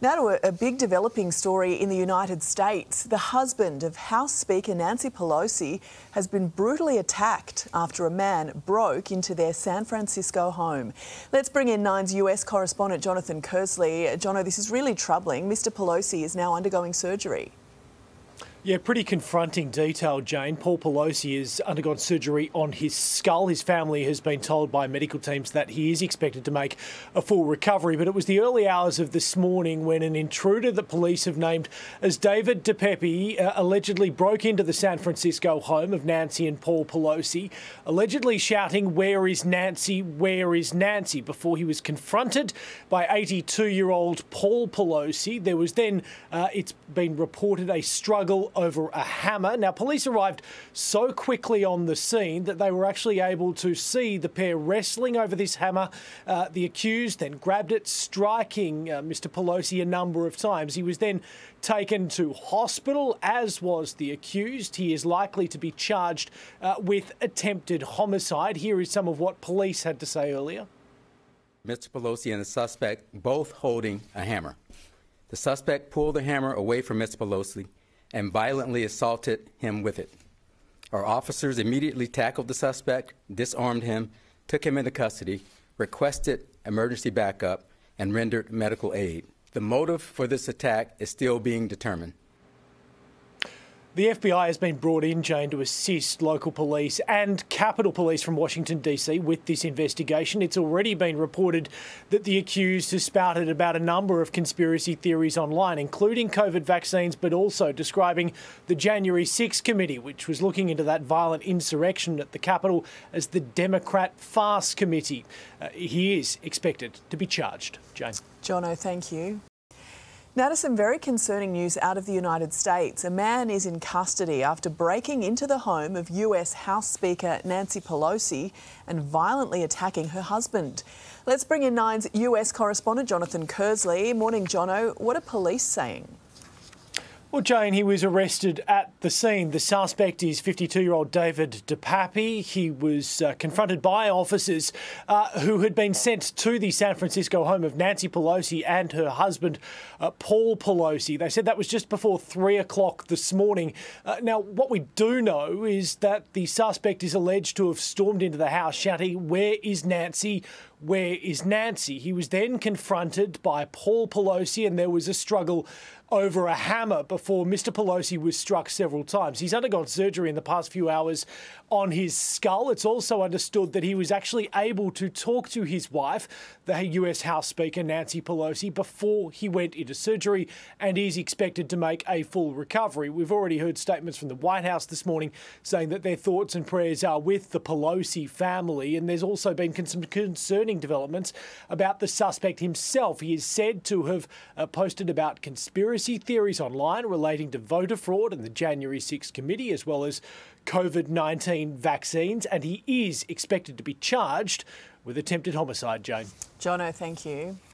Now to a big developing story in the United States. The husband of House Speaker Nancy Pelosi has been brutally attacked after a man broke into their San Francisco home. Let's bring in Nine's US correspondent Jonathan Kersley. Jono, this is really troubling. Mr Pelosi is now undergoing surgery. Yeah, pretty confronting detail, Jane. Paul Pelosi has undergone surgery on his skull. His family has been told by medical teams that he is expected to make a full recovery. But it was the early hours of this morning when an intruder that police have named as David DePepe allegedly broke into the San Francisco home of Nancy and Paul Pelosi, allegedly shouting, "Where is Nancy? Where is Nancy?" before he was confronted by 82-year-old Paul Pelosi. There was then, it's been reported, a struggle over a hammer. Now, police arrived so quickly on the scene that they were actually able to see the pair wrestling over this hammer. The accused then grabbed it, striking Mr Pelosi a number of times. He was then taken to hospital, as was the accused. He is likely to be charged with attempted homicide. Here is some of what police had to say earlier. Mr. Pelosi and the suspect both holding a hammer. The suspect pulled the hammer away from Mr. Pelosi and violently assaulted him with it. Our officers immediately tackled the suspect, disarmed him, took him into custody, requested emergency backup, and rendered medical aid. The motive for this attack is still being determined. The FBI has been brought in, Jane, to assist local police and Capitol Police from Washington, D.C. with this investigation. It's already been reported that the accused has spouted about a number of conspiracy theories online, including COVID vaccines, but also describing the January 6th committee, which was looking into that violent insurrection at the Capitol, as the Democrat Farce Committee. He is expected to be charged. Jane. Jono, thank you. Now to some very concerning news out of the United States. A man is in custody after breaking into the home of US House Speaker Nancy Pelosi and violently attacking her husband. Let's bring in Nine's US correspondent Jonathan Kersley. Morning, Jono. What are police saying? Well, Jane, he was arrested at the scene. The suspect is 52-year-old David DePepe. He was confronted by officers who had been sent to the San Francisco home of Nancy Pelosi and her husband, Paul Pelosi. They said that was just before 3 o'clock this morning. Now, what we do know is that the suspect is alleged to have stormed into the house shouting, "Where is Nancy? Where is Nancy?" He was then confronted by Paul Pelosi and there was a struggle over a hammer before Mr Pelosi was struck several times. He's undergone surgery in the past few hours on his skull. It's also understood that he was actually able to talk to his wife, the US House Speaker Nancy Pelosi, before he went into surgery and is expected to make a full recovery. We've already heard statements from the White House this morning saying that their thoughts and prayers are with the Pelosi family, and there's also been some concerning developments about the suspect himself. He is said to have posted about conspiracy theories online relating to voter fraud and the January 6th committee, as well as COVID-19 vaccines, and he is expected to be charged with attempted homicide, Jane. Jono, thank you.